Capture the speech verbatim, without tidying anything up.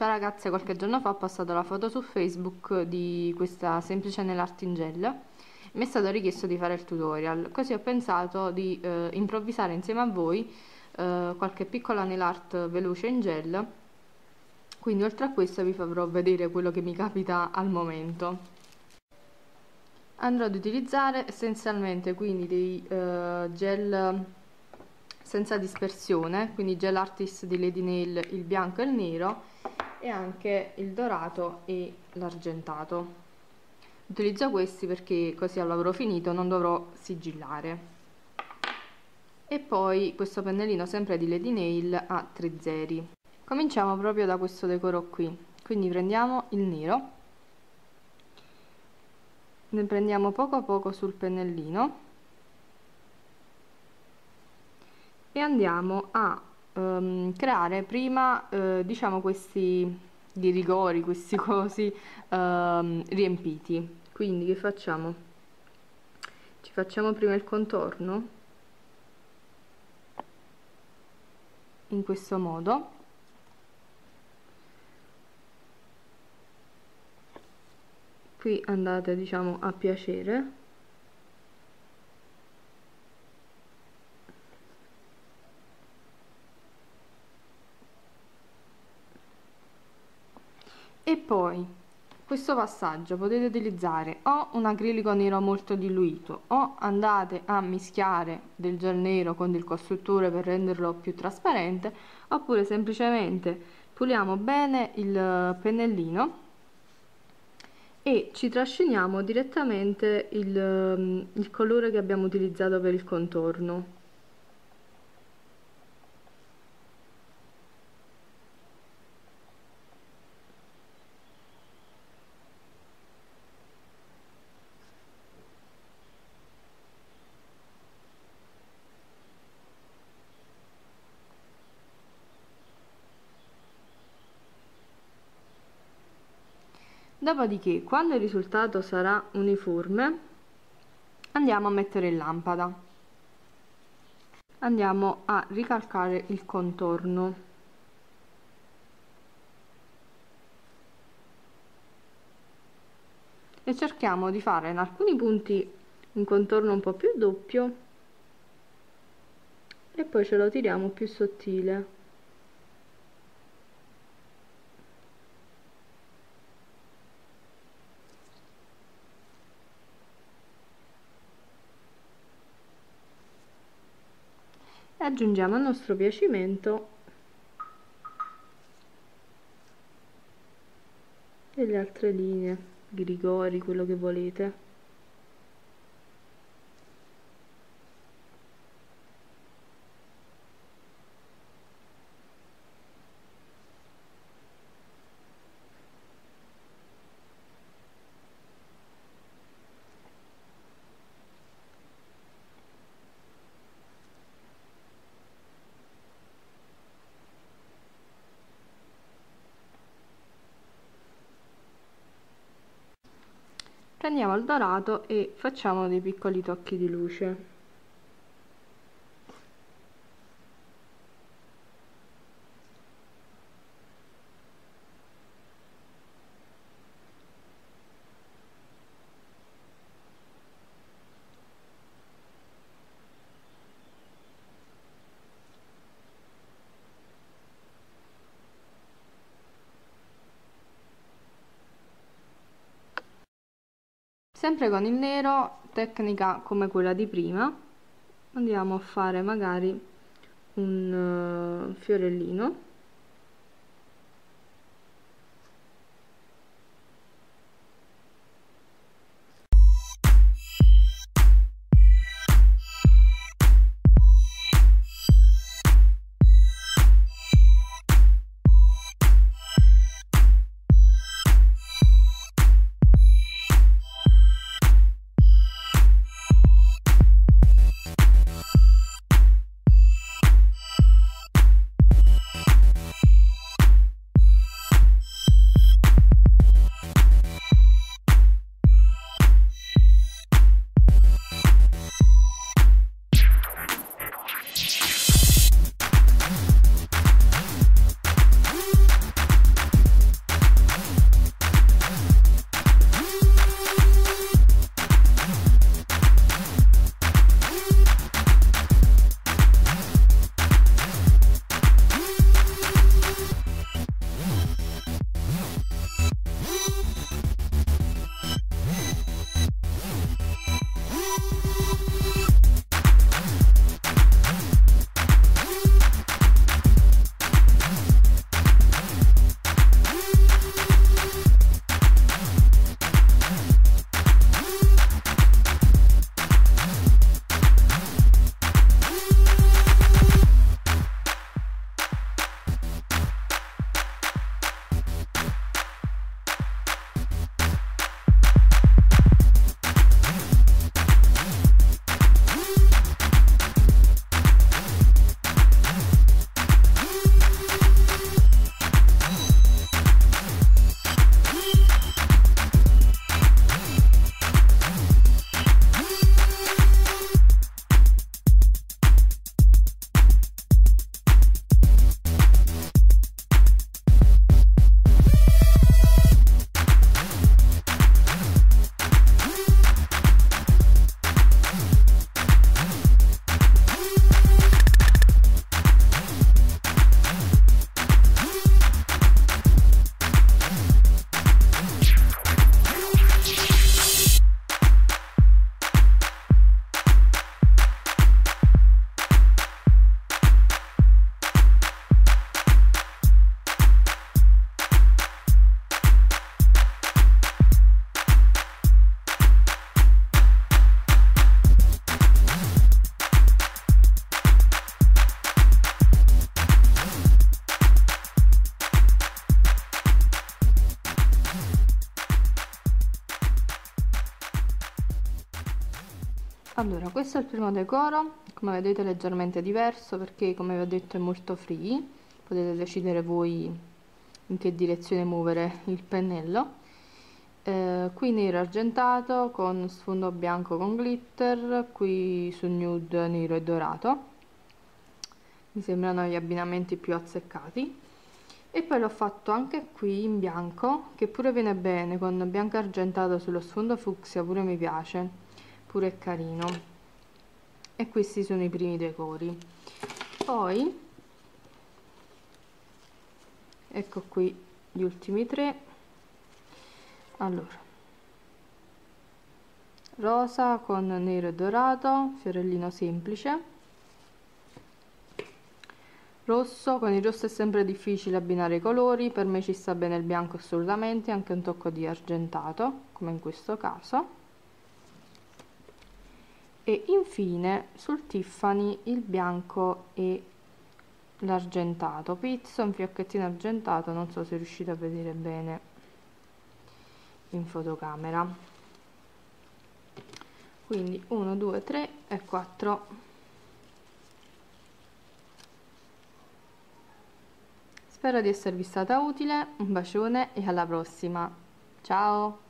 questa ragazza qualche giorno fa ha postato la foto su Facebook di questa semplice nail art in gel. Mi è stato richiesto di fare il tutorial, così ho pensato di eh, improvvisare insieme a voi eh, qualche piccola nail art veloce in gel. Quindi oltre a questo vi farò vedere quello che mi capita al momento. Andrò ad utilizzare essenzialmente quindi dei uh, gel senza dispersione, quindi gel artist di Lady Nail, il bianco e il nero, e anche il dorato e l'argentato. Utilizzo questi perché così al lavoro finito non dovrò sigillare. E poi questo pennellino sempre di Lady Nail a tre zeri. Cominciamo proprio da questo decoro qui, quindi prendiamo il nero, ne prendiamo poco a poco sul pennellino e andiamo a um, creare prima uh, diciamo questi di rigori, questi cosi um, riempiti. Quindi che facciamo? Ci facciamo prima il contorno in questo modo, qui andate diciamo a piacere, e poi questo passaggio potete utilizzare o un acrilico nero molto diluito o andate a mischiare del gel nero con del costruttore per renderlo più trasparente, oppure semplicemente puliamo bene il pennellino e ci trasciniamo direttamente il, il colore che abbiamo utilizzato per il contorno. Dopodiché, quando il risultato sarà uniforme, andiamo a mettere in lampada. Andiamo a ricalcare il contorno. E cerchiamo di fare in alcuni punti un contorno un po' più doppio e poi ce lo tiriamo più sottile. E aggiungiamo a nostro piacimento delle altre linee, grigori, quello che volete. Prendiamo il dorato e facciamo dei piccoli tocchi di luce. Sempre con il nero, tecnica come quella di prima, andiamo a fare magari un uh, fiorellino. Allora, questo è il primo decoro, come vedete leggermente diverso perché come vi ho detto è molto free, potete decidere voi in che direzione muovere il pennello. Eh, qui nero argentato con sfondo bianco con glitter, qui su nude nero e dorato, mi sembrano gli abbinamenti più azzeccati. E poi l'ho fatto anche qui in bianco, che pure viene bene, con bianco argentato sullo sfondo fucsia, pure mi piace, pure è carino. E questi sono i primi decori. Poi ecco qui gli ultimi tre. Allora, rosa con nero e dorato, fiorellino semplice, rosso. Con il rosso è sempre difficile abbinare i colori, per me ci sta bene il bianco assolutamente, anche un tocco di argentato come in questo caso. E infine sul Tiffany il bianco e l'argentato pizzo, un fiocchettino argentato, non so se riuscite a vedere bene in fotocamera. Quindi uno, due, tre e quattro. Spero di esservi stata utile, un bacione e alla prossima. Ciao!